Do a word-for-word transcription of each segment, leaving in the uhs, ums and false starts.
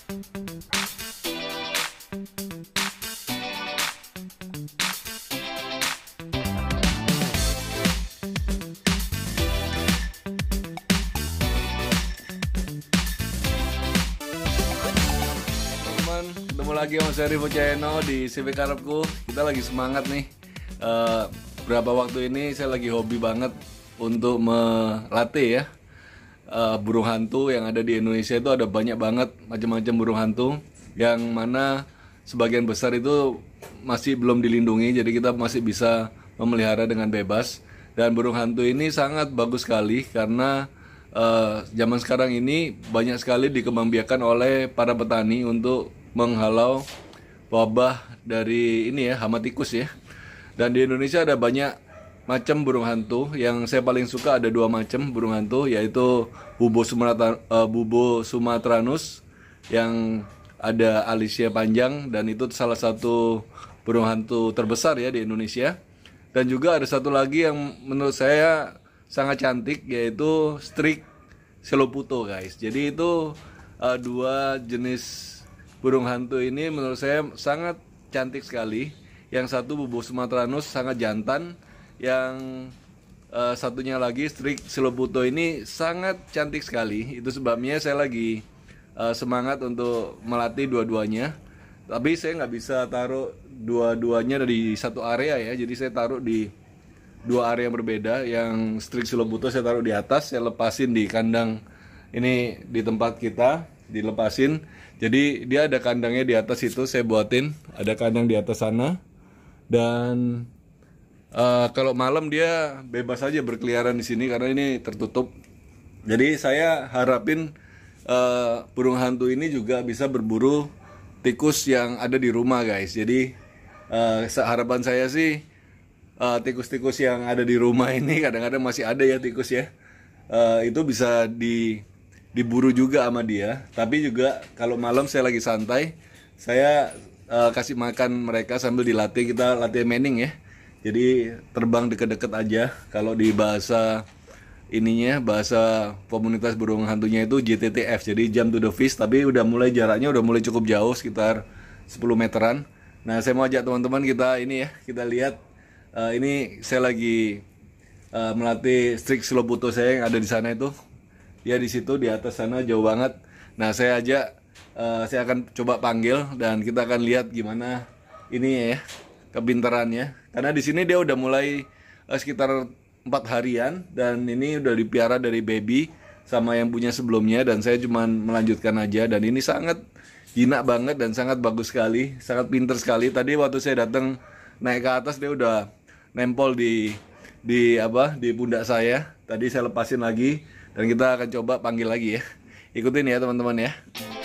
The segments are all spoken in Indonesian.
Ketemu lagi sama saya Rivo Channel di C V Karepku. Kita lagi semangat nih. Uh, berapa waktu ini saya lagi hobi banget untuk melatih ya uh, burung hantu yang ada di Indonesia. Itu ada banyak banget macam-macam burung hantu yang mana sebagian besar itu masih belum dilindungi, jadi kita masih bisa memelihara dengan bebas. Dan burung hantu ini sangat bagus sekali karena uh, zaman sekarang ini banyak sekali dikembangbiakan oleh para petani untuk menghalau wabah dari ini ya, hama tikus ya. Dan di Indonesia ada banyak macam burung hantu. Yang saya paling suka ada dua macam burung hantu, yaitu Bubo Sumatra, uh, Bubo Sumatranus yang ada alisnya panjang, dan itu salah satu burung hantu terbesar ya di Indonesia. Dan juga ada satu lagi yang menurut saya sangat cantik, yaitu Strix Seloputo guys. Jadi itu uh, dua jenis burung hantu ini menurut saya sangat cantik sekali. Yang satu Bubo Sumatranus sangat jantan, yang uh, satunya lagi Strix Seloputo ini sangat cantik sekali. Itu sebabnya saya lagi uh, semangat untuk melatih dua-duanya. Tapi saya nggak bisa taruh dua-duanya di satu area ya. Jadi saya taruh di dua area yang berbeda. Yang Strix Seloputo saya taruh di atas, saya lepasin di kandang ini di tempat kita, dilepasin. Jadi dia ada kandangnya di atas itu, saya buatin ada kandang di atas sana. Dan uh, kalau malam dia bebas aja berkeliaran di sini karena ini tertutup. Jadi saya harapin uh, burung hantu ini juga bisa berburu tikus yang ada di rumah guys. Jadi uh, harapan saya sih uh, tikus-tikus yang ada di rumah ini, kadang-kadang masih ada ya tikus ya, uh, itu bisa di diburu juga sama dia. Tapi juga kalau malam saya lagi santai, saya uh, kasih makan mereka sambil dilatih. Kita latihan manning ya, jadi terbang deket-deket aja. Kalau di bahasa ininya, bahasa komunitas burung hantunya itu J T T F, jadi jump to the fish. Tapi udah mulai jaraknya udah mulai cukup jauh, sekitar sepuluh meteran. Nah saya mau ajak teman-teman kita ini ya, kita lihat. uh, ini saya lagi uh, melatih Strix Seloputo saya yang ada di sana itu. Ya di situ di atas sana jauh banget. Nah saya ajak, uh, saya akan coba panggil dan kita akan lihat gimana ini ya kepintarannya. Karena di sini dia udah mulai uh, sekitar empat harian dan ini udah dipiara dari baby sama yang punya sebelumnya, dan saya cuman melanjutkan aja. Dan ini sangat jinak banget dan sangat bagus sekali, sangat pinter sekali. Tadi waktu saya datang naik ke atas dia udah nempel di di apa di pundak saya. Tadi saya lepasin lagi. Dan kita akan coba panggil lagi ya. Ikutin ya teman-teman ya.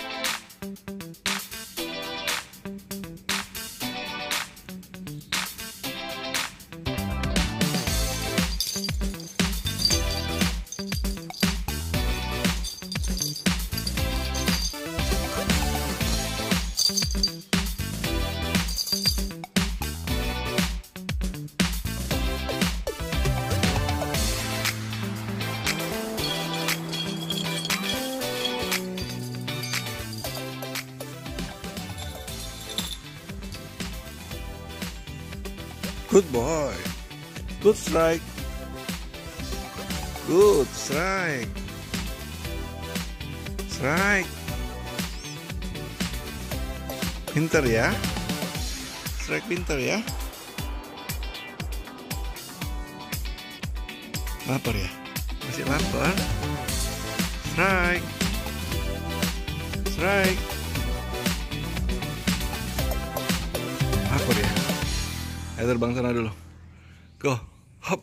Good boy. Good strike. Good strike. Strike. Pinter ya. Strike pinter ya. Lapar ya? Masih lapar. Strike. Strike. Lapar ya? Ayo terbang sana dulu. Go. Hop.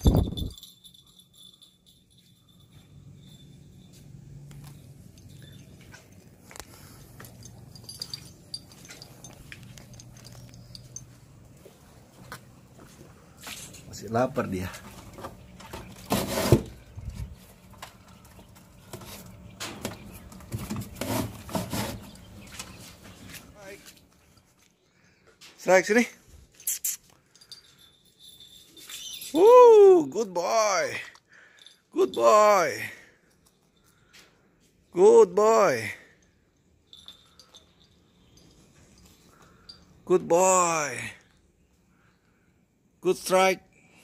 Masih lapar dia. Strike sini. Woo, good boy. Good boy. Good boy. Good boy. Good strike.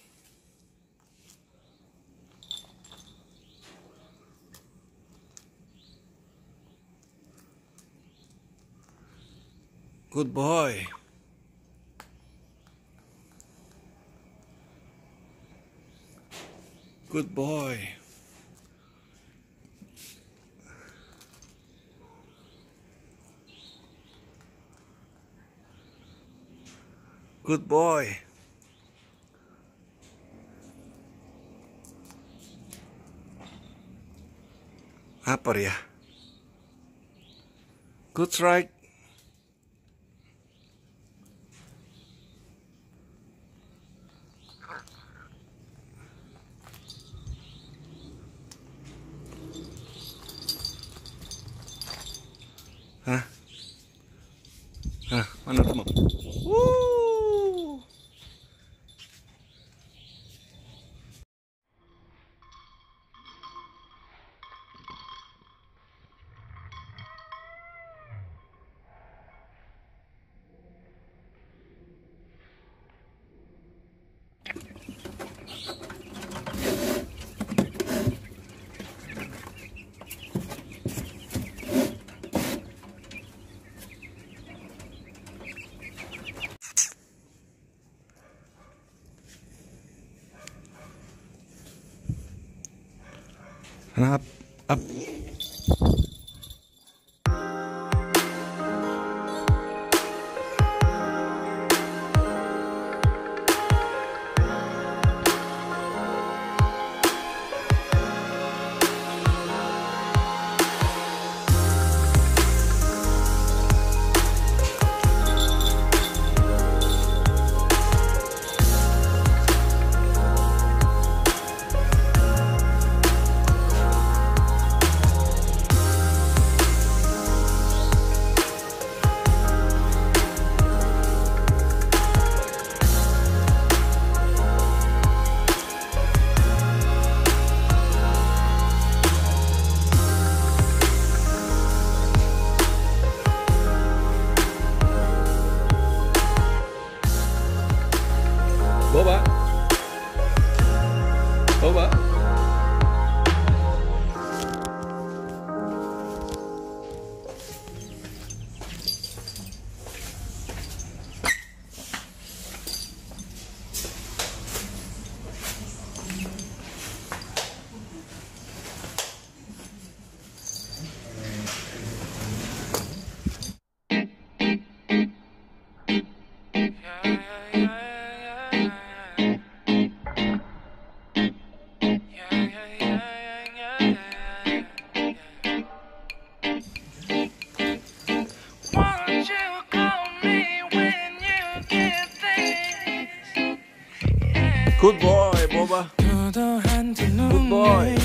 Good boy. Good boy. Good boy. Apa ya? Good strike. Hah? Hah, mana teman? Woo! Up, up. Boba. Boba. Good boy, Boba. Good boy.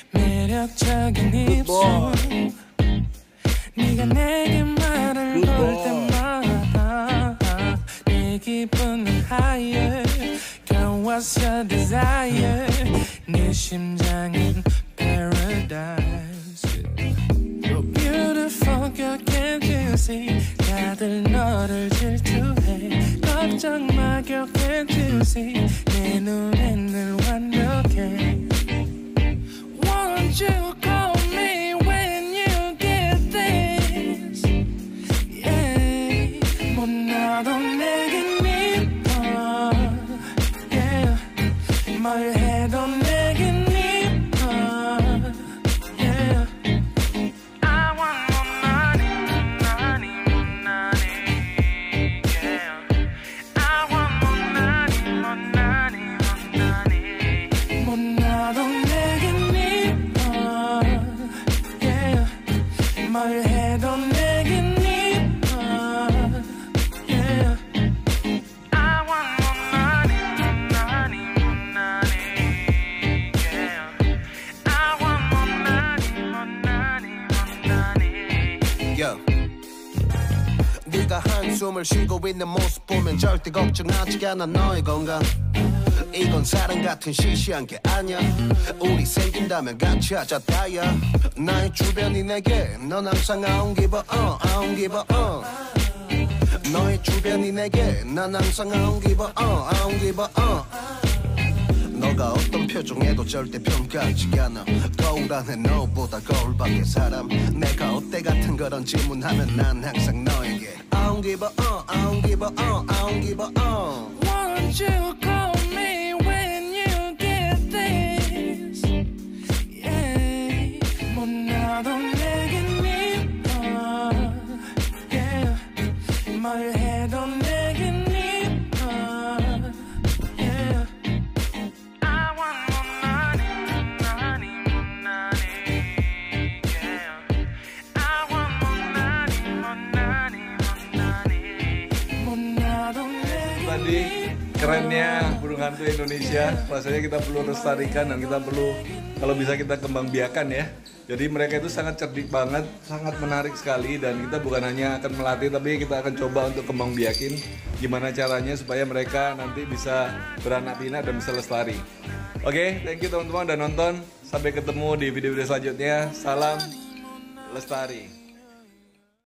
Good boy. 네가 내게 말을 걸 때마다 내 기분은 higher. Girl, what's your desire? 네 심장은 paradise. You're beautiful, girl, can't you see? 다들 너를 질투해. 걱정 마, girl, can't you see? 내 눈엔 늘 완벽해. Won't you call me when you get this? Yeah. 뭐 나도 내겐 이뻐. Yeah. 뭘 해도 내겐 이뻐. Yeah. I want more money, more money, more money. Yeah. I want more money, more money, more money. 뭐 나도 내겐 이뻐. Yeah. 뭘 해도 내겐 이뻐. Yeah. I want more money, more money, more money. Yeah. I want more money, more money, more money. Yo. 네가 한숨을 쉬고 있는 모습 보면 절대 걱정하지 않아 너의 건강. 이건 사랑 같은 시시한 게 아니야. 우리 생긴다면 같이 하자 다야. 나의 주변이 내게 넌 항상 I don't give a uh, I don't give a uh. 너의 주변이 내게 난 항상 I don't give a uh, I don't give a uh. 너가 어떤 표정에도 절대 평가하지 않아. 거울 안에 너보다 거울 밖의 사람. 내가 어때 같은 그런 질문하면 난 항상 너에게 I don't give a uh, I don't give a uh, I don't give a uh. Won't you call me when you get this? Yeah. 뭐 나도 내겐 이뻐. Yeah. 뭘 해도 내겐 이뻐. Yeah. I want more money, money, more money. Yeah. I want more money, more money, more money. 뭐 나도 내겐 Tadi kerennya burung hantu Indonesia, rasanya kita perlu lestarikan dan kita perlu kalau bisa kita kembang biakan ya. Jadi mereka itu sangat cerdik banget, sangat menarik sekali dan kita bukan hanya akan melatih tapi kita akan coba untuk kembang biakin gimana caranya supaya mereka nanti bisa beranak pinak dan bisa lestari. Oke, thank you teman-teman udah nonton. Sampai ketemu di video-video selanjutnya. Salam lestari.